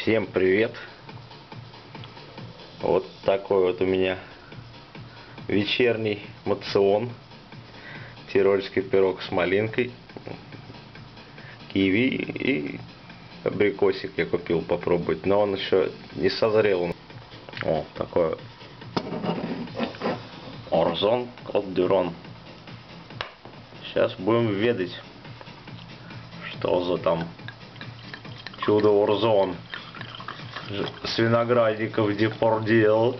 Всем привет! Вот такой вот у меня вечерний мацион. Тирольский пирог с малинкой, киви и абрикосик я купил попробовать, но он еще не созрел. О, такой Орзон от Дюрон. Сейчас будем ведать, что за там чудо Орзон с виноградников Депардье.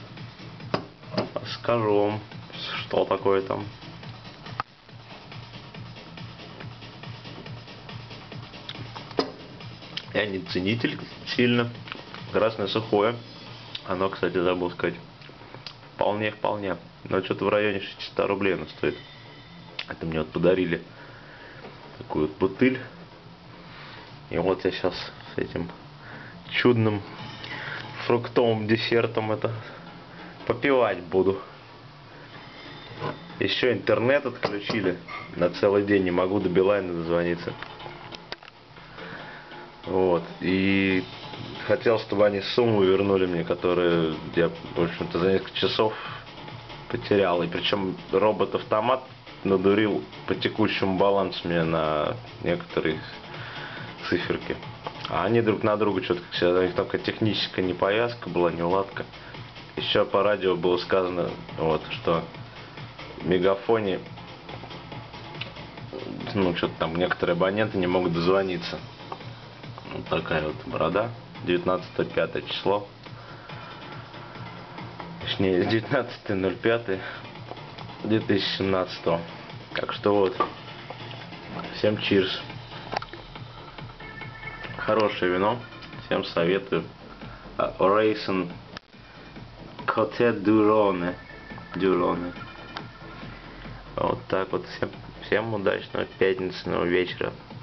Скажу вам, что такое там. Я не ценитель сильно. Красное сухое. Оно, кстати, забыл сказать. Вполне. Но что-то в районе 600 рублей оно стоит. Это мне вот подарили такую вот бутыль. И вот я сейчас с этим чудным фруктовым десертом это попивать буду. Еще интернет отключили на целый день. Не могу до Билайна дозвониться. Вот. И хотел, чтобы они сумму вернули мне, которую я, в общем-то, за несколько часов потерял. И причем робот-автомат надурил по текущему балансу мне на некоторые циферки. А они друг на друга что-то, как всегда, у них только техническая неповязка была, неуладка. Еще по радио было сказано, вот, что в Мегафоне, ну, что-то там некоторые абоненты не могут дозвониться. Вот такая вот борода. 19.05 число. Точнее, 19.05.2017. Так что вот. Всем cheers. Хорошее вино. Всем советую. Орейсон Коте Дюроне. Вот так вот. Всем удачного пятничного вечера.